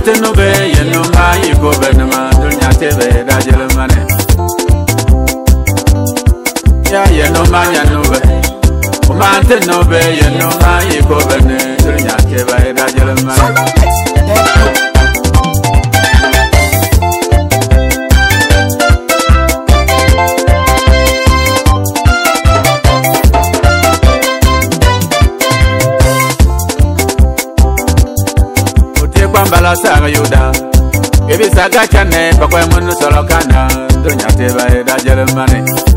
no be yeno ma iko benema dunya tebe da jelmane ya yeno ma yeno be umante no be yeno ma iko bene dunya tebe da jelmane Bala saga yuda ebi saga chane pakwa munu solo kana dunya teba da jermane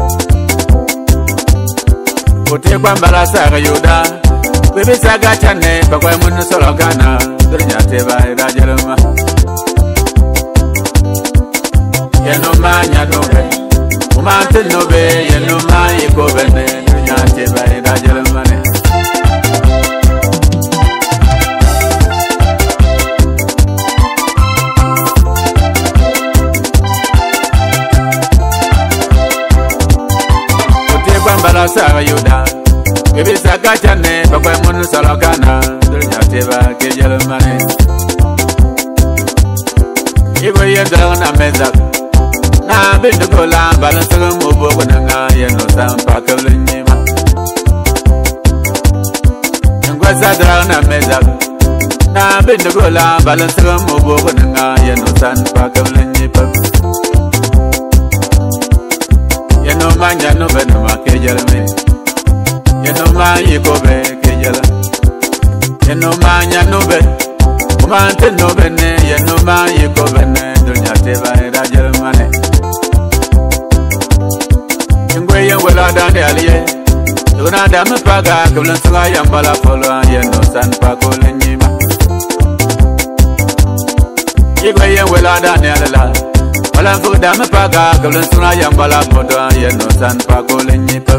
ote kwa bala saga yuda ebi saga chane pakwa munu solo kana dunya teba da jerma yeno manya dobe umante nobe yeno mai ko bene dunya teba da jermane Bala saga yuda ebi saga chane pakwa munu solo kana dunya teba ke jelmane ibo yedra na mezak na bindu kola bala saga mubo kunanga yeno sam pakavlenyima ngwa sadra na mezak na bindu kola bala saga mubo kunanga yeno sam pakavlenyima yeno manya no benuma ke jelme yeno ma yiko be ke jela yeno manya no be umante no bene yeno ma yiko bene dunya teba da jelmane ngwe yen wala dande aliye dona da me paga kulan suga yambala polo yeno san pa kolenyima ngwe yen wala dande alala wala fuda me paga kulan suga yambala polo yeno san pa kolenyima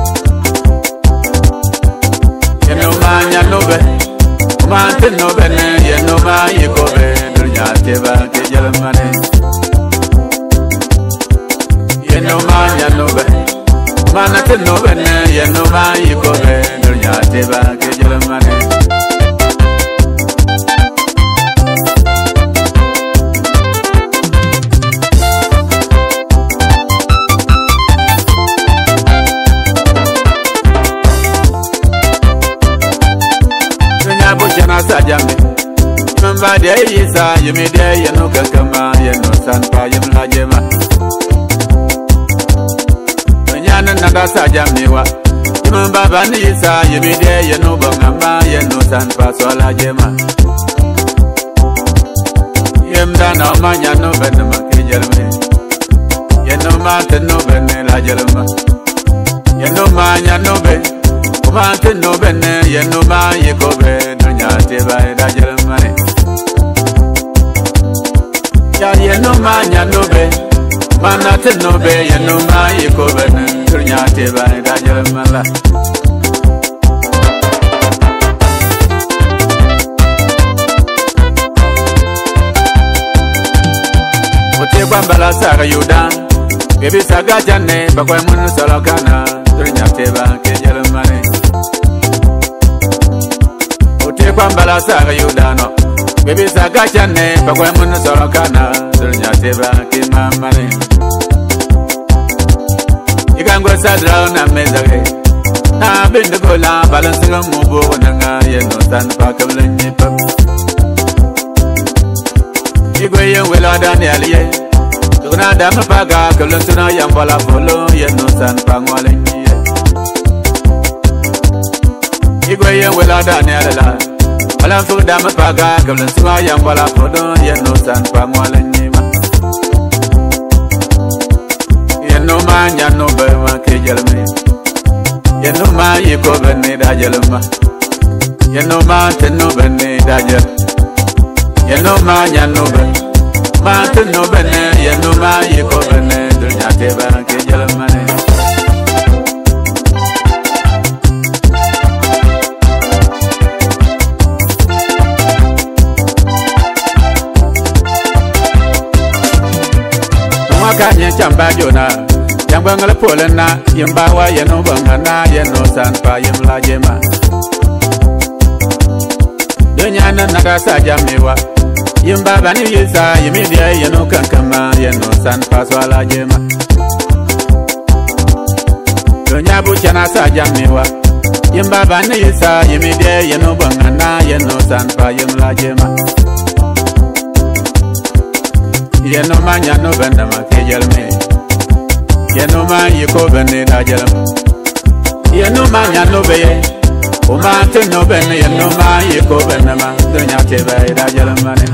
yeno manya no be umante no bene yeno ma yiko be dunya teba ke jelmane yeno manya no be mana te no bene yeno ma yiko be dunya teba ke jelmane sajame mamba de isa yemi de yeno kakama yeno sanpa yemla jema nyana nanda sajame wa mamba bani isa yemi de yeno bangama yeno sanpa sola jema yemda na manya no benma ke jelme yeno ma teno benne la jelma yeno manya no be umante no benne yeno ma yiko be teba da jelmane ya yeno manya nobe mana te nobe yeno ma yiko bene dunya teba da jelmala ote kwambala saga yuda bebi saga jane bakwa munu solo kana dunya teba ke jelmane kwambala saga yudano bebi saga chane pakwa munu solo kana dunya teba ke mamane ikango sadra na mezage na bindu kola balansiga mubo nanga yeno san pakavlenye pap igwe wela dani aliye tuna dama paga kalantuna yambala polo yeno san pangwalenye igwe wela dani alala wala fu dama paga kablan suwa yambala podo yeno san pangwalennyima yeno ma nyano be ma ke jelme yeno ma yiko benne da jelma yeno ma tenno benne da jel yeno ma nyano be ma tenno benne yeno ma yiko benne dunya teba ke jelma ne kanye chamba jona chamba ngala polena yemba wa yeno bangana yeno sanpa yemla jema dunya na naga sajamewa Yimba bani yisa yimidia yeno kankama yeno san paswala jema. Donya buchana sa jamiwa. Yimba bani yisa yimidia yeno bangana yeno san pa yemla jema. Yeno manya no benda ma kejelme. Yeno ma yiko bende da jelam. Yeno manya no beye. Uma te no bende yeno ma yiko bende ma donya tebe da jelam mane.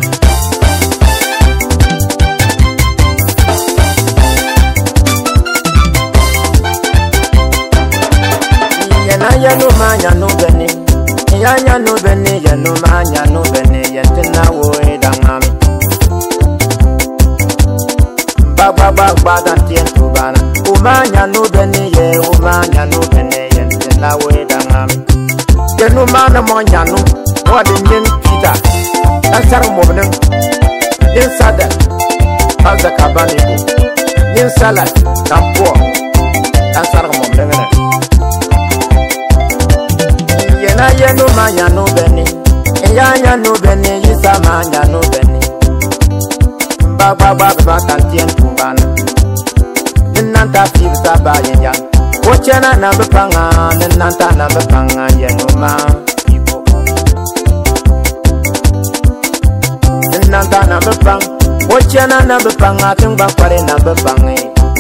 Yano manya no bene, yanya no bene, yano manya no bene, yentina wo edangami. Ba dantien tubana. Umanya no bene ye, umanya no bene, yentina wo edangami. Yano mana monya no, wadi nyen pita. Ansar mobnen, yen sada, alza kabani bo, yen salat, kampo. Ansar mobnen. Yeno manya no bene, yanya no bene, yisa manya no bene. Ba tantien tubana. Nanta fibsa ba yenya. Ochana na bepanga, nanta na bepanga yeno ma ibo. Nanta na bepang, ochana na bepanga tingba kware na bepange.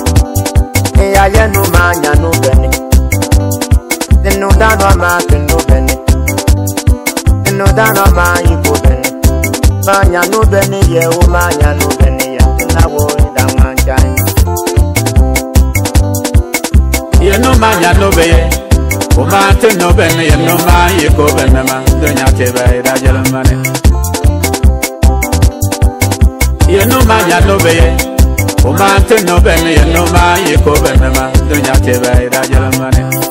Yeno manya no bene. No dano ma no bene. No dano ma ibo bene. Manya no bene ye o manya no bene ya na wo da manjai. Ye no manya no beye. O ma te no bene ye no ma yiko bene ma donya tebe da jelam mane. Ye no manya no beye. O ma te no bene ye no ma yiko bene ma donya tebe da jelam mane.